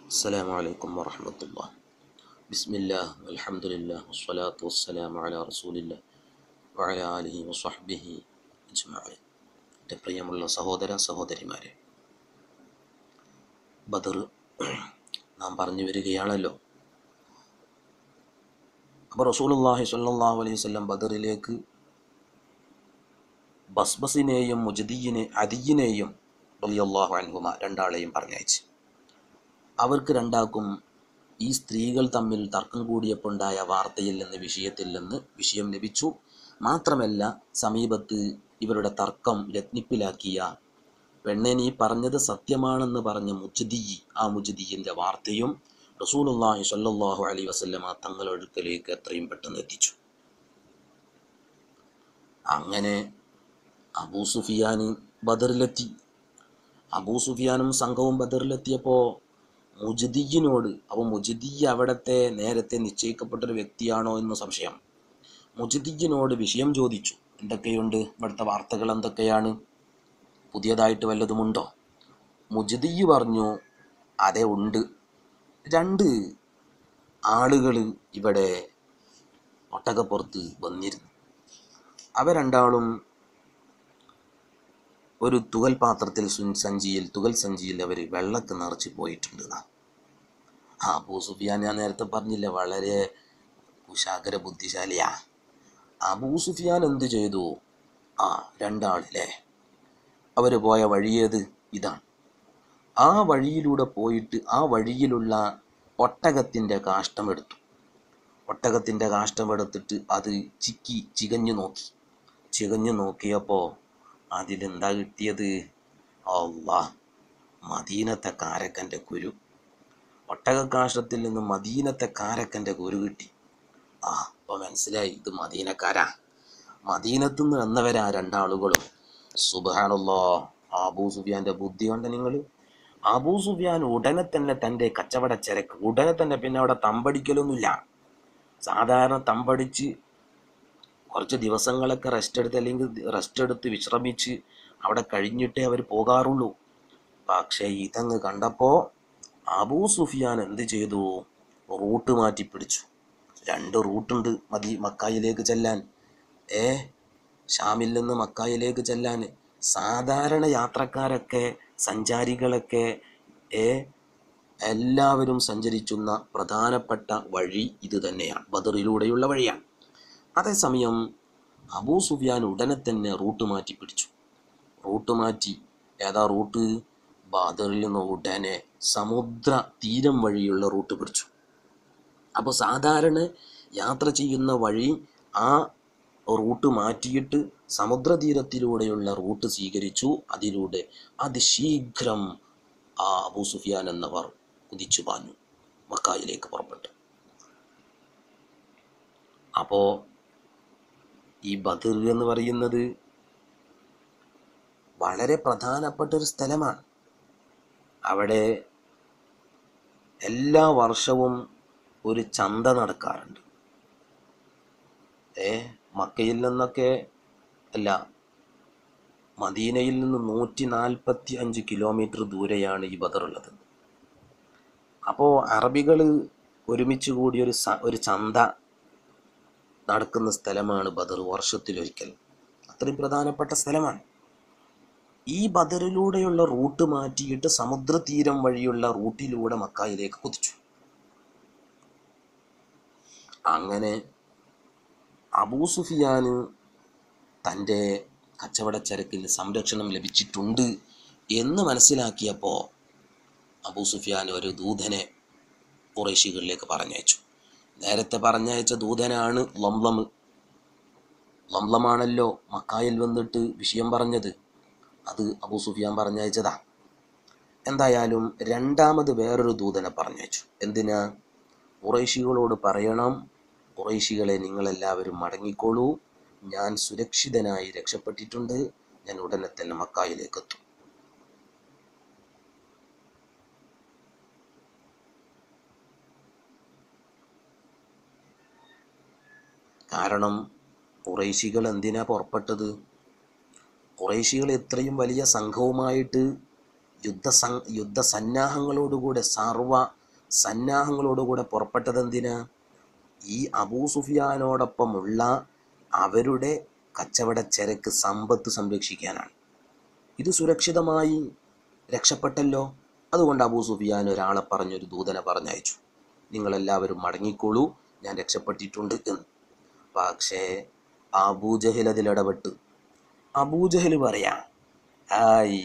السلام عليكم ورحمة الله. بسم الله والحمد لله والصلاة والسلام على رسول الله وعلى آله وصحبه أجمعين. എൻ്റെ പ്രിയമുള്ള സഹോദര സഹോദരിമാരെ, ബദർ നാം പറഞ്ഞു വരികയാണല്ലോ. അപ്പോൾ റസൂലുള്ളാഹി സ്വല്ലല്ലാഹു അലൈഹി വസല്ലം ബദറിലേക്ക് ബസ്ബസിനെയും അദിയിനെയും റളിയല്ലാഹു അൻഹുമ രണ്ടാളെയും പറഞ്ഞയച്ചു. അവർക്ക് രണ്ടാൾക്കും ഈ സ്ത്രീകൾ തമ്മിൽ തർക്കം കൂടിയപ്പോൾ ഉണ്ടായ വാർത്തയിൽ നിന്ന് വിഷയം ലഭിച്ചു. മാത്രമല്ല, സമീപത്ത് ഇവരുടെ തർക്കം രത്നിപ്പിലാക്കിയ പെണ്ണെ, നീ പറഞ്ഞത് സത്യമാണെന്ന് പറഞ്ഞ ആ മുജ്ദിയിൻ്റെ വാർത്തയും റസൂലുള്ളാഹി സ്വല്ലല്ലാഹു അലൈഹി വസല്ലമ തങ്ങളുടെ അടുക്കലേക്ക് എത്രയും പെട്ടെന്ന് എത്തിച്ചു. അങ്ങനെ അബൂ സുഫിയാൻ ബദറിലെത്തി. അബൂ സുഫിയാനും സംഘവും ബദറിലെത്തിയപ്പോൾ മുജ്ദി അവിടത്തെ നേരത്തെ നിശ്ചയിക്കപ്പെട്ടൊരു വ്യക്തിയാണോ എന്ന് സംശയം. മുജ്ദിനോട് വിഷയം ചോദിച്ചു. എന്തൊക്കെയുണ്ട്, ഇവിടുത്തെ വാർത്തകൾ എന്തൊക്കെയാണ്, പുതിയതായിട്ട് വല്ലതുമുണ്ടോ? മുജ്ദി പറഞ്ഞു, അതെ ഉണ്ട്, 2 ആളുകൾ ഇവിടെ ഒട്ടകപ്പുറത്ത് വന്നിരുന്നു. അവ രണ്ടാളും ഒരു തുകൽ സഞ്ചിയിൽ അവർ വെള്ളക്ക് നിറച്ച് പോയിട്ടുണ്ട്. അബൂ സുഫിയാൻ, ഞാൻ നേരത്തെ പറഞ്ഞില്ല, വളരെ കുശാഗ്ര ബുദ്ധിശാലിയാ. അബൂ സുഫിയാൻ എന്ത് ചെയ്തു? 2 ആളില്ലേ, അവർ പോയ വഴിയേത്? ഇതാണ്. ആ വഴിയിലൂടെ പോയിട്ട് ആ വഴിയിലുള്ള ഒട്ടകത്തിൻ്റെ കാഷ്ടമെടുത്തു. ഒട്ടകത്തിൻ്റെ കാഷ്ടമെടുത്തിട്ട് അത് ചികഞ്ഞു നോക്കിയപ്പോൾ അതിലെന്താ കിട്ടിയത്? അല്ലാഹ്, മദീനത്തെ കാരക്കൻ്റെ കുരു. ഒട്ടകക്കാഷ്ടത്തിൽ നിന്ന് മദീനത്തെ കാരക്കൻ്റെ കുരു കിട്ടി. അപ്പോൾ മനസ്സിലായി, ഇത് മദീനക്കാരാ, മദീനത്തു നിന്ന് വന്നവരാ 2 ആളുകളും. സുബ്ഹാനല്ലാഹ്, അബൂ സുഫിയാൻ്റെ ബുദ്ധി കൊണ്ട് നിങ്ങൾ. അബൂ സുഫിയാൻ ഉടനെ തന്നെ തൻ്റെ കച്ചവട ചരക്ക് പിന്നെ അവിടെ തമ്പടിക്കലൊന്നുമില്ല. സാധാരണ തമ്പടിച്ച് കുറച്ച് ദിവസങ്ങളൊക്കെ റെസ്റ്റ് എടുത്ത് വിശ്രമിച്ച് അവിടെ കഴിഞ്ഞിട്ടേ അവർ പോകാറുള്ളൂ. പക്ഷേ ഇതങ്ങ് കണ്ടപ്പോൾ അബൂ സുഫിയാൻ എന്ത് ചെയ്തു? റൂട്ട് മാറ്റി പിടിച്ചു. 2 റൂട്ടുണ്ട് മക്കായിലേക്ക് ചെല്ലാൻ. ഷാമിൽ നിന്ന് മക്കായിലേക്ക് ചെല്ലാൻ സാധാരണ യാത്രക്കാരൊക്കെ സഞ്ചാരികളൊക്കെ എല്ലാവരും സഞ്ചരിക്കുന്ന പ്രധാനപ്പെട്ട വഴി ഇത് തന്നെയാണ്, ബദറിലൂടെയുള്ള വഴിയാണ്. അതേസമയം അബൂ സുഫിയാൻ ഉടനെ തന്നെ റൂട്ട് മാറ്റി പിടിച്ചു. ഏതാ റൂട്ട്? ബദറിൽ നിന്ന് ഉടനെ സമുദ്ര തീരം വഴിയുള്ള റൂട്ട് പിടിച്ചു. അപ്പോൾ സാധാരണ യാത്ര ചെയ്യുന്ന വഴി ആ റൂട്ട് മാറ്റിയിട്ട് സമുദ്രതീരത്തിലൂടെയുള്ള റൂട്ട് സ്വീകരിച്ചു. അതിലൂടെ അതിശീഘ്രം അബൂ സുഫിയാൻ എന്നവർ കുതിച്ചു പാഞ്ഞു, മക്കായിലേക്ക് പുറപ്പെട്ടു. അപ്പോൾ ഈ ബദർ എന്ന് പറയുന്നത് വളരെ പ്രധാനപ്പെട്ടൊരു സ്ഥലമാണ്. അവിടെ എല്ലാ വർഷവും ഒരു ചന്ത നടക്കാറുണ്ട്. മക്കയിൽ നിന്നൊക്കെ അല്ല, മദീനയിൽ നിന്ന് 145 കിലോമീറ്റർ ദൂരെയാണ് ഈ ബദറുള്ളത്. അപ്പോൾ അറബികൾ ഒരുമിച്ച് കൂടി ഒരു ചന്ത നടക്കുന്ന സ്ഥലമാണ് ബദർ, വർഷത്തിലൊരിക്കൽ. അത്രയും പ്രധാനപ്പെട്ട സ്ഥലമാണ്. ഈ ബദറിലൂടെയുള്ള റൂട്ട് മാറ്റിയിട്ട് സമുദ്രതീരം വഴിയുള്ള റൂട്ടിലൂടെ മക്കായിലേക്ക് കുതിച്ചു. അങ്ങനെ അബൂ സുഫിയാന് തൻ്റെ കച്ചവടച്ചരക്കിന് സംരക്ഷണം ലഭിച്ചിട്ടുണ്ട് എന്ന് മനസ്സിലാക്കിയപ്പോൾ അബൂ സുഫിയാൻ ഒരു ദൂതനെ ഖുറൈശികളിലേക്ക് പറഞ്ഞയച്ചു. നേരത്തെ പറഞ്ഞയച്ച ദൂതനാണ് ലംലമാണല്ലോ മക്കായിൽ വന്നിട്ട് വിഷയം പറഞ്ഞത്. അത് അബൂ സുഫിയാൻ പറഞ്ഞയച്ചതാ. എന്തായാലും രണ്ടാമത് വേറൊരു ദൂതനെ പറഞ്ഞയച്ചു. എന്തിനാ? ഖുറൈശികളോട് പറയണം, ഖുറൈശികളെ, നിങ്ങളെല്ലാവരും മടങ്ങിക്കോളൂ, ഞാൻ സുരക്ഷിതനായി രക്ഷപ്പെട്ടിട്ടുണ്ട്, ഞാൻ ഉടനെ തന്നെ മക്കായിലേക്ക് എത്തും. കാരണം ഖുറൈശികൾ എന്തിനാ പുറപ്പെട്ടത്? ഖുറൈശികൾ ഇത്രയും വലിയ സംഘവുമായിട്ട് യുദ്ധസന്നാഹങ്ങളോടുകൂടെ സർവ സന്നാഹങ്ങളോടുകൂടെ പുറപ്പെട്ടത് എന്തിനാ? ഈ അബൂ സുഫിയാനോടൊപ്പമുള്ള അവരുടെ കച്ചവട ചരക്ക് സമ്പത്ത് സംരക്ഷിക്കാനാണ്. ഇത് സുരക്ഷിതമായി രക്ഷപ്പെട്ടല്ലോ. അതുകൊണ്ട് അബൂ സുഫിയാൻ ഒരാളെ പറഞ്ഞൊരു ദൂതനെ പറഞ്ഞയച്ചു, നിങ്ങളെല്ലാവരും മടങ്ങിക്കോളൂ, ഞാൻ രക്ഷപ്പെട്ടിട്ടുണ്ട് എന്ന്. പക്ഷേ അബൂജഹൽ അതിലിടപെട്ട്. അബൂജഹൽ പറയാ, ആയി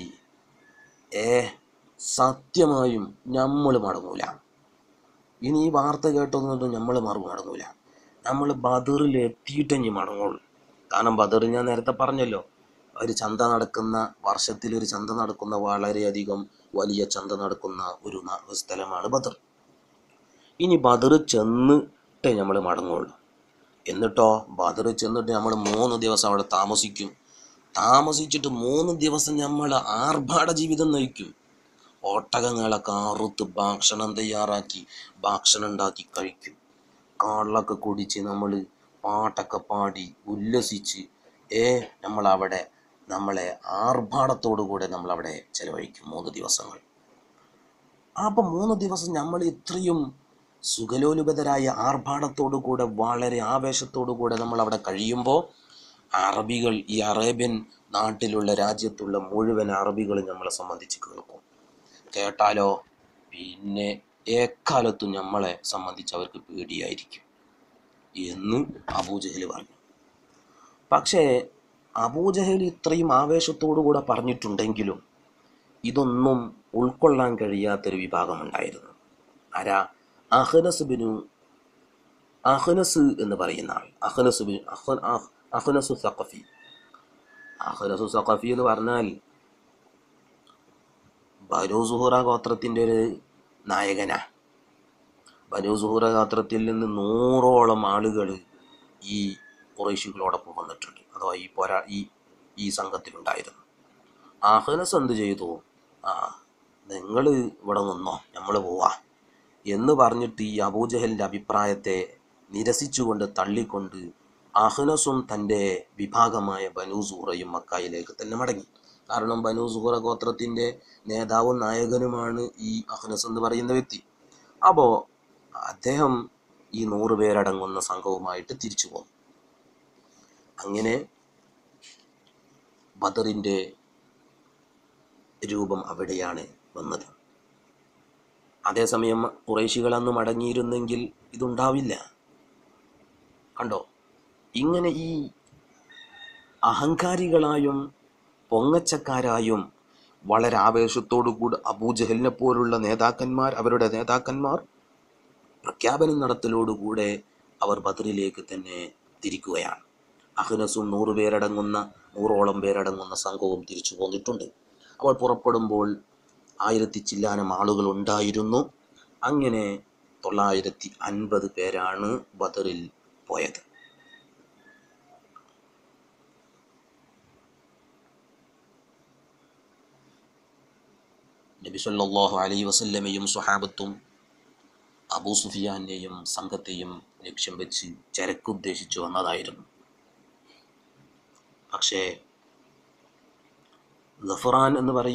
സത്യമായും നമ്മൾ മടങ്ങൂല, ഇനി ഈ വാർത്ത കേട്ടൊന്നും നമ്മൾ മടങ്ങൂല, നമ്മൾ ബദറിൽ എത്തിയിട്ട് ഇനി മടങ്ങുള്ളൂ. കാരണം ബദർ ഞാൻ നേരത്തെ പറഞ്ഞല്ലോ, ഒരു ചന്ത നടക്കുന്ന, വർഷത്തിലൊരു ചന്ത നടക്കുന്ന, വളരെയധികം വലിയ ചന്ത നടക്കുന്ന ഒരു സ്ഥലമാണ് ബദർ. ഇനി ബദർ ചെന്നിട്ടേ നമ്മൾ മടങ്ങുള്ളൂ. എന്നിട്ടോ ബദർ ചെന്നിട്ട് നമ്മൾ 3 ദിവസം അവിടെ താമസിക്കും. താമസിച്ചിട്ട് 3 ദിവസം നമ്മൾ ആർഭാട ജീവിതം നയിക്കും. ഒട്ടകങ്ങളൊക്കെ അറുത്ത് ഭക്ഷണം തയ്യാറാക്കി ഭക്ഷണം ഉണ്ടാക്കി കഴിക്കും. കള്ളൊക്കെ കുടിച്ച് നമ്മൾ പാട്ടൊക്കെ പാടി ഉല്ലസിച്ച് നമ്മളെ ആർഭാടത്തോടു കൂടെ നമ്മളവിടെ ചെലവഴിക്കും 3 ദിവസങ്ങൾ. അപ്പം 3 ദിവസം നമ്മൾ ഇത്രയും സുഖലോലുപതരായ ആർഭാടത്തോടു കൂടെ വളരെ ആവേശത്തോടു കൂടെ നമ്മളവിടെ കഴിയുമ്പോൾ അറബികൾ, ഈ അറേബ്യൻ നാട്ടിലുള്ള രാജ്യത്തുള്ള മുഴുവൻ അറബികളും നമ്മളെ സംബന്ധിച്ച് കേൾക്കും. കേട്ടാലോ പിന്നെ എക്കാലത്തും നമ്മളെ സംബന്ധിച്ച് അവർക്ക് പേടിയായിരിക്കും എന്ന് അബൂജഹൽ പറഞ്ഞു. പക്ഷേ അബൂജഹൽ ഇത്രയും ആവേശത്തോടുകൂടെ പറഞ്ഞിട്ടുണ്ടെങ്കിലും ഇതൊന്നും ഉൾക്കൊള്ളാൻ കഴിയാത്തൊരു വിഭാഗമുണ്ടായിരുന്നു. ആരാ? അഹ്നസ് എന്ന് പറയുന്ന ആൾ. അഹ്നസു സഖഫി. അഹ്നസു സഖഫി എന്ന് പറഞ്ഞാൽ ബനൂ സുഹറ ഗോത്രത്തിൻ്റെ ഒരു നായകനാ. ബനൂ സുഹറ ഗോത്രത്തിൽ നിന്ന് 100ഓളം ആളുകൾ ഈ ഖുറൈശികളോടൊപ്പം വന്നിട്ടുണ്ട്, അഥവാ ഈ സംഘത്തിലുണ്ടായിരുന്നു. അഹ്നസ് എന്ത് ചെയ്തു? നിങ്ങൾ ഇവിടെ നിന്നോ, നമ്മൾ പോവാ എന്ന് പറഞ്ഞിട്ട് ഈ അബൂജഹലിൻ്റെ അഭിപ്രായത്തെ നിരസിച്ചുകൊണ്ട് തള്ളിക്കൊണ്ട് അഹ്നസും തൻ്റെ വിഭാഗമായ ബനൂ സുഹറയും മക്കായിലേക്ക് തന്നെ മടങ്ങി. കാരണം ബനൂ സുഹറ ഗോത്രത്തിൻ്റെ നേതാവും നായകനുമാണ് ഈ അഹ്നസ് എന്ന് പറയുന്ന വ്യക്തി. അപ്പോൾ അദ്ദേഹം ഈ 100 പേരടങ്ങുന്ന സംഘവുമായിട്ട് തിരിച്ചു പോന്നു. അങ്ങനെ ബദറിൻ്റെ രൂപം അവിടെയാണ് വന്നത്. അതേസമയം ഖുറൈശികൾ അന്ന് മടങ്ങിയിരുന്നെങ്കിൽ ഇതുണ്ടാവില്ല. കണ്ടോ, ഇങ്ങനെ ഈ അഹങ്കാരികളായും പൊങ്ങച്ചക്കാരായും വളരെ ആവേശത്തോടുകൂടി അബൂജഹലിനെ പോലുള്ള അവരുടെ നേതാക്കന്മാർ പ്രഖ്യാപനം നടത്തലോടുകൂടെ അവർ ബദറിലേക്ക് തന്നെ തിരിക്കുകയാണ്. അഹ്നസും 100ഓളം പേരടങ്ങുന്ന സംഘവും തിരിച്ചു പോന്നിട്ടുണ്ട്. അവൾ പുറപ്പെടുമ്പോൾ 1000 ചില്ലാനം ആളുകൾ ഉണ്ടായിരുന്നു. അങ്ങനെ 950 പേരാണ് ബദറിൽ പോയത്. നബി സല്ലല്ലാഹു അലൈഹി വസല്ലമയും സ്വഹാബത്തും അബൂ സുഫിയാനെയും സംഘത്തെയും ലക്ഷ്യം വെച്ച് ചരക്കുദ്ദേശിച്ചു വന്നതായിരുന്നു. പക്ഷേ ഗഫറാൻ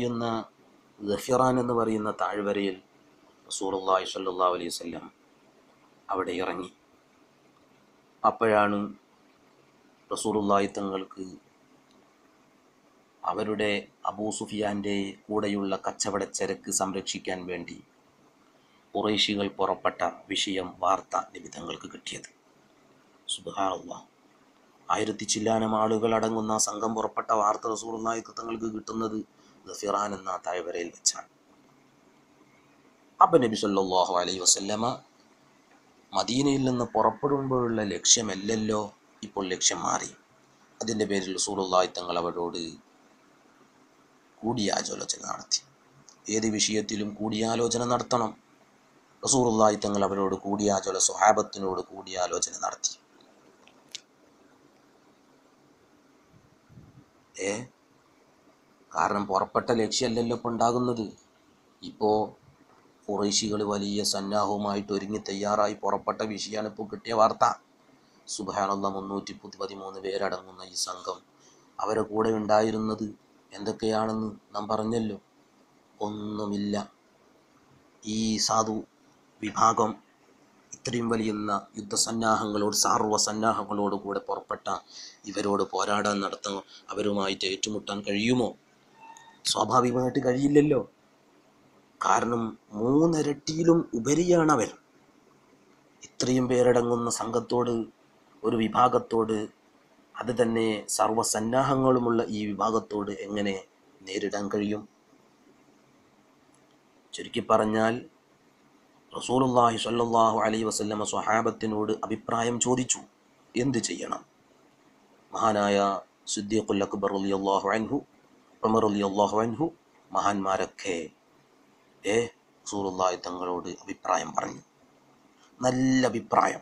എന്ന് പറയുന്ന താഴ്വരയിൽ റസൂലുള്ളാഹി സ്വല്ലല്ലാഹു അലൈഹി വസല്ലം അവിടെ ഇറങ്ങി. അപ്പോഴാണ് റസൂലുള്ളാഹി തങ്ങൾക്ക് അവരുടെ അബൂ സുഫിയാൻ്റെ കൂടെയുള്ള കച്ചവട ചരക്ക് സംരക്ഷിക്കാൻ വേണ്ടി ഖുറൈശികൾ പുറപ്പെട്ട വാർത്ത നബി തങ്ങൾക്ക് കിട്ടിയത്. സുബ്ഹാനല്ലാഹ്, 1000 ചില്ലാനം ആളുകൾ അടങ്ങുന്ന സംഘം പുറപ്പെട്ട വാർത്ത റസൂലുള്ളാഹി തങ്ങൾക്ക് കിട്ടുന്നത് ഗഫിറാൻ എന്ന താഴ്വരയിൽ വെച്ചാണ്. അപ്പം നബി സല്ലല്ലാഹു അലൈഹി വസല്ലമ മദീനയിൽ നിന്ന് പുറപ്പെടുമ്പോഴുള്ള ലക്ഷ്യമല്ലല്ലോ ഇപ്പോൾ ലക്ഷ്യം മാറി. അതിൻ്റെ പേരിൽ റസൂലുള്ളാഹി തങ്ങൾ അവരോട് കൂടിയാലോചന നടത്തി. ഏത് വിഷയത്തിലും കൂടിയാലോചന നടത്തണം. റസൂലുള്ളാഹി തങ്ങൾ അവരോട് സ്വഹാബത്തിനോട് കൂടിയാലോചന നടത്തി. കാരണം പുറപ്പെട്ട ലക്ഷ്യമല്ലല്ലോ ഇപ്പോൾ ഉണ്ടാകുന്നത്. ഇപ്പോൾ ഖുറൈശികൾ വലിയ സന്നാഹവുമായിട്ട് ഒരുങ്ങി തയ്യാറായി പുറപ്പെട്ട വിഷയമാണ് ഇപ്പോൾ കിട്ടിയ വാർത്ത. സുബ്ഹാനല്ലാഹ്, 313 പേരടങ്ങുന്ന ഈ സംഘം അവരെ കൂടെ ഉണ്ടായിരുന്നത് എന്തൊക്കെയാണെന്ന് നാം പറഞ്ഞല്ലോ. ഒന്നുമില്ല, ഈ സാധു വിഭാഗം ഇത്രയും വലിയ യുദ്ധസന്നാഹങ്ങളോട് സാർവസന്നാഹങ്ങളോടുകൂടെ പുറപ്പെട്ട ഇവരോട് പോരാടാൻ നടത്താൻ അവരുമായിട്ട് ഏറ്റുമുട്ടാൻ കഴിയുമോ? സ്വാഭാവികമായിട്ട് കഴിയില്ലല്ലോ. കാരണം 3 ഇരട്ടിയിലും ഉപരിയാണ് അവർ. ഇത്രയും പേരടങ്ങുന്ന സംഘത്തോട്, ഒരു വിഭാഗത്തോട്, അത് തന്നെ സർവസന്നാഹങ്ങളുമുള്ള ഈ വിഭാഗത്തോട് എങ്ങനെ നേരിടാൻ കഴിയും? ചുരുക്കി പറഞ്ഞാൽ റസൂലുള്ളാഹി സ്വല്ലല്ലാഹു അലൈഹി വസല്ലമ സ്വഹാബത്തിനോട് അഭിപ്രായം ചോദിച്ചു, എന്ത് ചെയ്യണം? മഹാനായ സിദ്ദീഖുൽ അക്ബർ റളിയല്ലാഹു അൻഹു, ഉമർ റളിയല്ലാഹു അൻഹു, മഹാന്മാരൊക്കെ റസൂലുള്ളാഹി തങ്ങളോട് അഭിപ്രായം പറഞ്ഞു. നല്ല അഭിപ്രായം.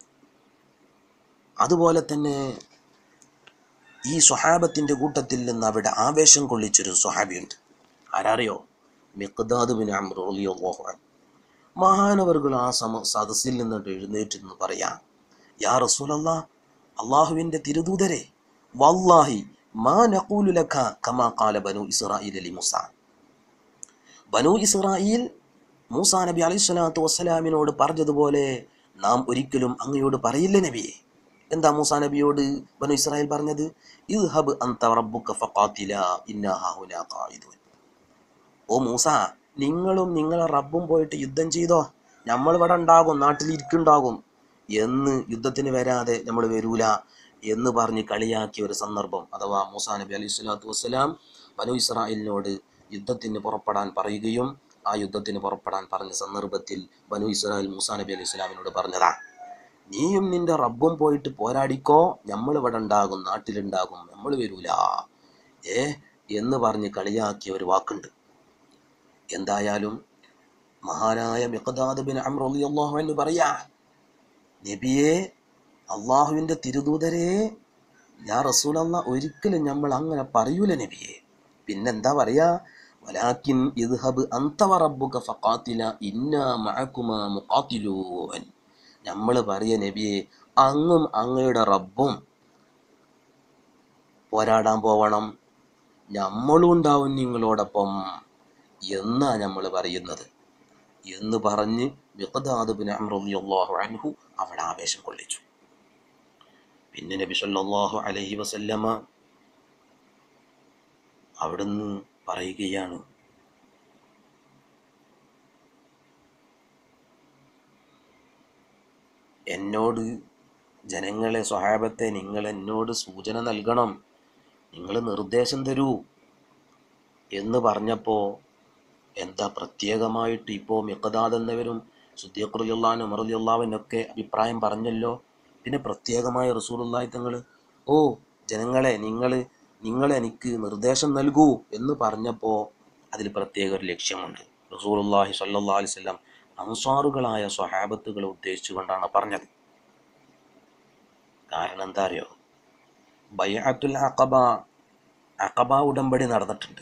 അതുപോലെ തന്നെ ഈ സ്വഹാബത്തിൻ്റെ കൂട്ടത്തിൽ നിന്ന് അവിടെ ആവേശം കൊള്ളിച്ചൊരു സ്വഹാബിയുണ്ട്. ആരറിയോ? മിഖ്ദാദ് ബിൻ അംർ റളിയല്ലാഹു അൻഹു. മഹാനവർകൾ ആ സദസ്സിൽ നിന്നിട്ട് എഴുന്നേറ്റ് പറയാം, യാ റസൂലല്ലാഹ്, അള്ളാഹുവിൻ്റെ തിരുദൂതരെ, വല്ലാഹി മാ നഖൂലു ലക കമാ ഖാല ബനു ഇസ്രായീൽ ലി മൂസ. ബനു ഇസ്രായീൽ മൂസാ നബി അലൈഹിസ്സലാത്തു വസ്സലാമിനോട് പറഞ്ഞതുപോലെ നാം ഒരിക്കലും അങ്ങയോട് പറയില്ല നബിയെ. എന്താ മൂസാ നബിയോട് ബനു ഇസ്രായേൽ പറഞ്ഞത്? ഇദ്ഹബ് അൻത റബ്ബുക ഫഖാതിലാ ഇന്നാ ഹാഹുനാ ഖാഇദൂൻ. ഓ മൂസ, നിങ്ങളും നിങ്ങളെ റബ്ബും പോയിട്ട് യുദ്ധം ചെയ്തോ, നമ്മൾ ഇവിടെ ഉണ്ടാകും, നാട്ടിലിരിക്കുണ്ടാകും എന്ന്, യുദ്ധത്തിന് വരാതെ നമ്മൾ വരൂല എന്ന് പറഞ്ഞ് കളിയാക്കിയ ഒരു സന്ദർഭം. അഥവാ മൂസാ നബി അലൈഹി സ്വലാത്തു വസ്സലാം ബനു ഇസ്രായേലിനോട് യുദ്ധത്തിന് പുറപ്പെടാൻ പറയുകയും ആ യുദ്ധത്തിന് പുറപ്പെടാൻ പറഞ്ഞ സന്ദർഭത്തിൽ ബനു ഇസ്രായേൽ മൂസാ നബി അലൈഹി സ്വലാമിനോട് പറഞ്ഞതാ, നീയും നിന്റെ റബ്ബും പോയിട്ട് പോരാടിക്കോ, നമ്മൾ ഇവിടെ ഉണ്ടാകും, നാട്ടിലുണ്ടാകും, നമ്മൾ വരൂല എന്ന് പറഞ്ഞ് കളിയാക്കിയ ഒരു വാക്കുണ്ട്. എന്തായാലും മഹാനായ മിഖ്ദാദ് ബിൻ അംർ റളിയല്ലാഹു അൻഹു പറയാ, നബിയെ, അള്ളാഹുവിൻ്റെ തിരുദൂതരെ, യാ റസൂലല്ലാഹ്, ഒരിക്കലും നമ്മൾ അങ്ങനെ പറയൂല നബിയെ. പിന്നെന്താ പറയാ? വലാകിൻ ഇദ്ഹബ് അൻത വറബ്ബുക ഫഖാതിലാ ഇന്നാ മഅകുമാ മുഖാതിലൂൻ. നമ്മൾ പറയ നബിയെ, അങ്ങും അങ്ങയുടെ റബ്ബും പോരാടാൻ പോവണം, നമ്മളും ഉണ്ടാവും നിങ്ങളോടൊപ്പം എന്നാ നമ്മൾ പറയുന്നത് എന്ന് പറഞ്ഞ് മിഖ്ദാദ് ബിൻ അംർ റളിയല്ലാഹു അൻഹു അവിടെ ആവേശം കൊള്ളിച്ചു. പിന്നെ നബി സല്ലല്ലാഹു അലൈഹി വസല്ലമ അവിടുന്ന് പറയുകയാണ്, എന്നോട് ജനങ്ങളെ, സ്വഹാബത്തെ, നിങ്ങൾ എന്നോട് സൂചന നൽകണം, നിങ്ങൾ നിർദ്ദേശം തരൂ എന്ന് പറഞ്ഞപ്പോൾ എന്താ പ്രത്യേകമായിട്ട് ഇപ്പോൾ മിഖ്ദാദ് എന്നവരും സിദ്ദീഖ് റളിയല്ലാഹു അൻഹു, ഉമർ റളിയല്ലാഹു അൻഹുവൊക്കെ അഭിപ്രായം പറഞ്ഞല്ലോ, പിന്നെ പ്രത്യേകമായ റസൂലുള്ളാഹി തങ്ങൾ, ഓ ജനങ്ങളെ, നിങ്ങൾ എനിക്ക് നിർദ്ദേശം നൽകൂ എന്ന് പറഞ്ഞപ്പോൾ അതിൽ പ്രത്യേക ഒരു ലക്ഷ്യമുണ്ട്. റസൂലുള്ളാഹി സ്വല്ലല്ലാഹു അലൈഹി വസല്ലം അൻസാറുകളായ സ്വഹാബത്തുകളെ ഉദ്ദേശിച്ചുകൊണ്ടാണ് പറഞ്ഞത്. കാരണം എന്താ അറിയോ? ബൈഅത്തുൽ അഖബ ഉടമ്പടി നടന്നിട്ടുണ്ട്.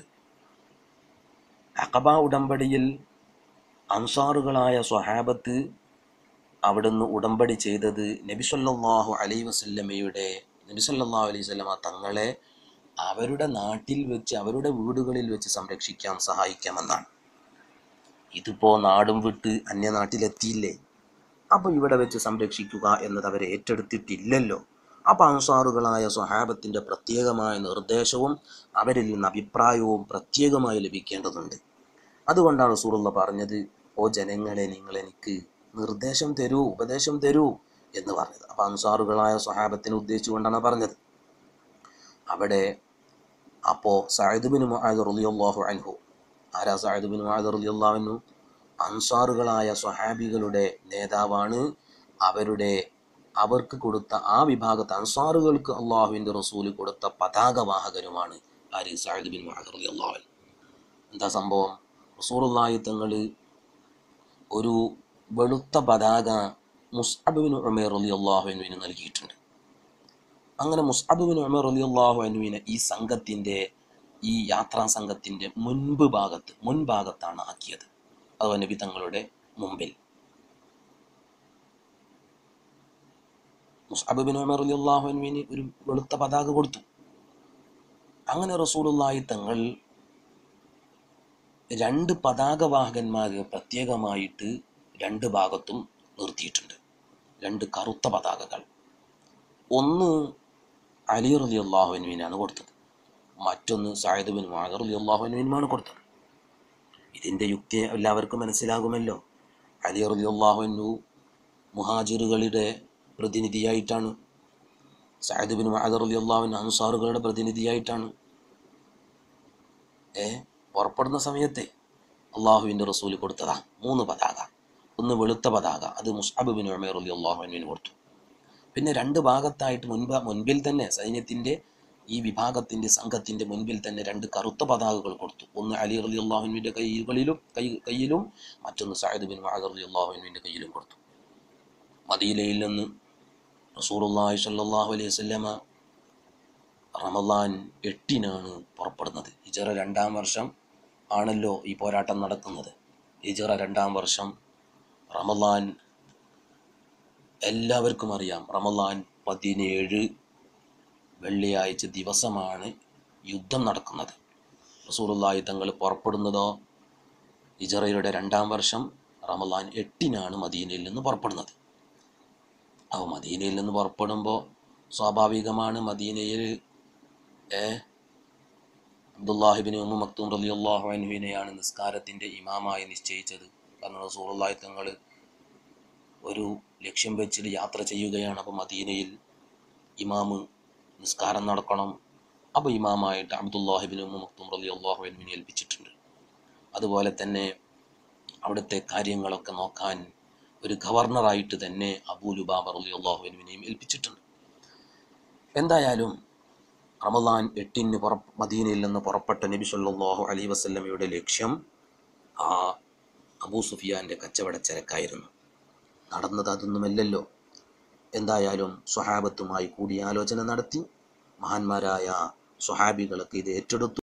അഖബ ഉടമ്പടിയിൽ അൻസാറുകളായ സ്വഹാബത്ത് അവിടുന്ന് ഉടമ്പടി ചെയ്തത് നബി സല്ലല്ലാഹു അലൈഹി വസല്ലമ തങ്ങളെ അവരുടെ നാട്ടിൽ വെച്ച്, അവരുടെ വീടുകളിൽ വെച്ച് സംരക്ഷിക്കാൻ സഹായിക്കാമെന്നാണ്. ഇതിപ്പോൾ നാടും വിട്ട് അന്യനാട്ടിലെത്തിയില്ലേ, അപ്പോൾ ഇവിടെ വെച്ച് സംരക്ഷിക്കുക എന്നത് അവരെ ഏറ്റെടുത്തിട്ടില്ലല്ലോ. അപ്പോൾ അൻസാറുകളായ സ്വഹാബത്തിൻ്റെ പ്രത്യേകമായ നിർദ്ദേശവും അവരിൽ നിന്ന് അഭിപ്രായവും പ്രത്യേകമായി ലഭിക്കേണ്ടതുണ്ട്. അതുകൊണ്ടാണ് റസൂലുള്ളാഹി പറഞ്ഞത്, ഓ ജനങ്ങളെ, നിങ്ങൾ എനിക്ക് നിർദ്ദേശം തരൂ, ഉപദേശം തരൂ എന്ന് പറഞ്ഞത്. അപ്പോൾ അൻസാറുകളായ സ്വഹാബത്തിനെ ഉദ്ദേശിച്ചുകൊണ്ടാണ് പറഞ്ഞത്. അവിടെ അപ്പോൾ സഅദ് ബിൻ മുആദ് റളിയല്ലാഹു അൻഹു, ആരാ സഅദ് ബിൻ മുആദ് റളിയല്ലാഹു അൻഹു? അൻസാറുകളായ സ്വഹാബികളുടെ നേതാവാണ്. അവർക്ക് കൊടുത്ത ആ വിഭാഗത്തെ അൻസാറുകൾക്ക് അള്ളാഹുവിൻ്റെ റസൂൽ കൊടുത്ത പതാകവാഹകനുമാണ് ആര്? സഅദ് ബിൻ മുആദ് റളിയല്ലാഹു അൻഹു. എന്താ സംഭവം? റസൂലുള്ളാഹി തങ്ങൾ ഒരു വെളുത്ത പതാക മുസ്അബ് ബിൻ ഉമൈർ റളിയല്ലാഹു അൻഹുവിന് നൽകിയിട്ടുണ്ട്. അങ്ങനെ മുസ്അബ് ബിൻ ഉമൈർ റളിയല്ലാഹു അൻഹുവിനെ ഈ യാത്രാ സംഘത്തിൻ്റെ മുൻഭാഗത്താണ് ആക്കിയത്. അത് നബി തങ്ങളുടെ മുമ്പിൽ. മുസ്അബ് ബിൻ ഉമൈർ റളിയല്ലാഹു അൻഹുവിന് ഒരു വെളുത്ത പതാക കൊടുത്തു. അങ്ങനെ റസൂലുള്ളാഹി തങ്ങൾ 2 പതാകവാഹകന്മാരെ പ്രത്യേകമായിട്ട് രണ്ട് ഭാഗത്തും നിർത്തിയിട്ടുണ്ട്. രണ്ട് കറുത്ത പതാകകൾ. ഒന്ന് അലി റളിയല്ലാഹു അൻഹുവിനാണ് കൊടുത്തത്, മറ്റൊന്ന് സഅദ് ബിൻ മുആദ് റളിയല്ലാഹു അൻഹുവിനുമാണ് കൊടുത്തത്. ഇതിൻ്റെ യുക്തി എല്ലാവർക്കും മനസ്സിലാകുമല്ലോ. അലി റളിയല്ലാഹു അൻഹു മുഹാജിറുകളുടെ പ്രതിനിധിയായിട്ടാണ്, സഅദ് ബിൻ മുആദ് റളിയല്ലാഹു അൻഹു അൻസാറുകളുടെ പ്രതിനിധിയായിട്ടാണ്. പുറപ്പെടുന്ന സമയത്തെ അള്ളാഹുവിൻ്റെ റസൂൽ കൊടുത്തതാ 3 പതാക. ഒന്ന് വെളുത്ത പതാക, അത് മുസ്അബ് ബിൻ ഉമൈർ റളിയല്ലാഹു അൻഹുവിന് കൊടുത്തു. പിന്നെ 2 ഭാഗത്തായിട്ട് മുൻപിൽ തന്നെ സൈന്യത്തിൻ്റെ ഈ വിഭാഗത്തിൻ്റെ സംഘത്തിൻ്റെ മുൻപിൽ തന്നെ 2 കറുത്ത പതാകകൾ കൊടുത്തു. ഒന്ന് അലി റളിയല്ലാഹു അൻഹുവിൻ്റെ കയ്യിലും മറ്റൊന്ന് സഅദ് ബിൻ മുആദ് റളിയല്ലാഹു അൻഹുവിൻ്റെ കയ്യിലും കൊടുത്തു. മദീനയിൽ നിന്ന് റസൂലുള്ളാഹി സ്വല്ലല്ലാഹു അലൈഹി വസല്ലമ റമളാൻ 8-നാണ് പുറപ്പെടുന്നത്. ഹിജ്റ 2-ാം വർഷം ആണല്ലോ ഈ പോരാട്ടം നടക്കുന്നത്. ഹിജ്റ 2-ാം വർഷം റമളാൻ, എല്ലാവർക്കും അറിയാം, റമളാൻ 17 വെള്ളിയാഴ്ച ദിവസമാണ് യുദ്ധം നടക്കുന്നത്. റസൂലുള്ളാഹി തങ്ങൾ പുറപ്പെടുന്നതോ ഹിജ്റയുടെ 2-ാം വർഷം റമളാൻ 8-നാണ് മദീനയിൽ നിന്ന് പുറപ്പെടുന്നത്. അപ്പോൾ മദീനയിൽ നിന്ന് പുറപ്പെടുമ്പോൾ സ്വാഭാവികമാണ് മദീനയിൽ അബ്ദുല്ലാഹിബ്നു ഉമ്മു മക്തൂം റളിയല്ലാഹു അൻഹുവിനെയാണ് നിസ്കാരത്തിൻ്റെ ഇമാമായി നിശ്ചയിച്ചത്. കാരണം റസൂലുള്ളാഹി തങ്ങൾ ഒരു ലക്ഷ്യം വെച്ചിട്ട് യാത്ര ചെയ്യുകയാണ്. അപ്പോൾ മദീനയിൽ ഇമാമ് നിസ്കാരം നടക്കണം. അപ്പോൾ ഇമാമായിട്ട് അബ്ദുല്ലാഹിബ്നു ഉമ്മു മക്തൂം റളിയല്ലാഹു അൻഹുവിനെ ഏൽപ്പിച്ചിട്ടുണ്ട്. അതുപോലെ തന്നെ അവിടുത്തെ കാര്യങ്ങളൊക്കെ നോക്കാൻ ഒരു ഗവർണറായിട്ട് തന്നെ അബൂ ലുബാബ റളിയല്ലാഹു അൻഹുവിനെയും ഏൽപ്പിച്ചിട്ടുണ്ട്. എന്തായാലും റമളാൻ 8-ന് മദീനയിൽ നിന്ന് പുറപ്പെട്ട നബി സല്ലല്ലാഹു അലൈഹി വസല്ലമയുടെ ലക്ഷ്യം ആ അബൂ സുഫിയാൻ്റെ കച്ചവടച്ചരക്കായിരുന്നു. നടന്നത് അതൊന്നുമല്ലല്ലോ. എന്തായാലും സ്വഹാബത്തുമായി കൂടിയാലോചന നടത്തി മഹാന്മാരായ സ്വഹാബികളൊക്കെ ഇത് ഏറ്റെടുത്തു.